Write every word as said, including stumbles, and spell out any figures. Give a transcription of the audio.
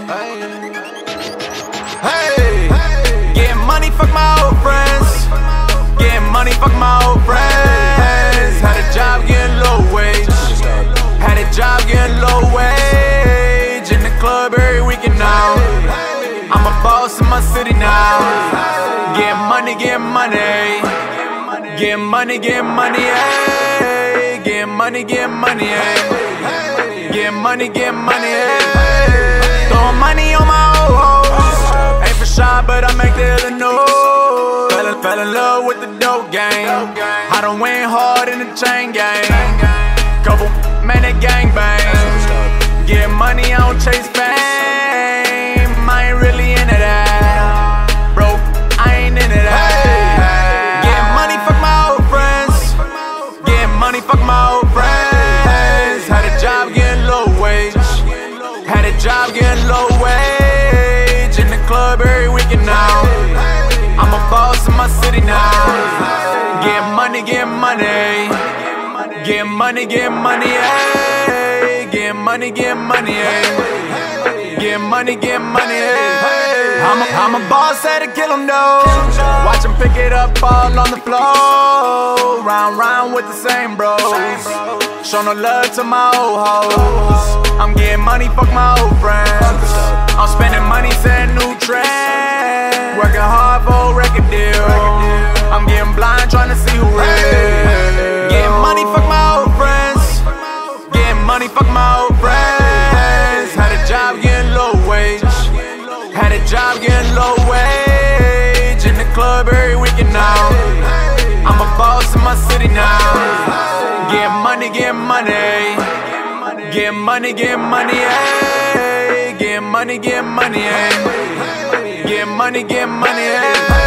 Hey, getting money, fuck my old friends. Getting money, fuck my old friends. Had a job getting low wage. Had a job getting low wage. In the club every weekend now. I'm a boss in my city now. Getting money, getting money. Getting money, getting money, ayy. Getting money, getting money, ayy. Getting money, getting money, ayy. Throwing money on my old hoes. Ain't for shy, but I make the other know. Fell in, fell in love with the dope game. I done went hard in the chain gang. Couple man that gang bang. Get money, I don't chase fame. I ain't really into that. Bro, I ain't into that. Getting money, fuck my old friends. Getting money, fuck my old friends. Had a job getting low wage. Had a job getting low wage. In the club every weekend now. I'm a boss in my city now. Getting money, getting money. Getting money, getting money, ayy. Getting money, getting money, ayy. Getting money, getting money, ayy. I'm a, I'm a boss, had to kill him though. Watch him pick it up all on the floor. Round, round with the same bros. Show no love to my old hoes. I'm getting money, fuck my old friends. I'm spending money, setting new trends. Working hard for a record deal. I'm getting blind, trying to see who real. Getting money, fuck my old friends. Getting money, fuck my old friends. Had a job getting low wage. Had a job getting low wage. In the club every weekend now. I'm a boss in my city now. Getting money, getting money. Getting money, getting money, ayy. Getting money, getting money, ayy. Getting money, getting money, ayy.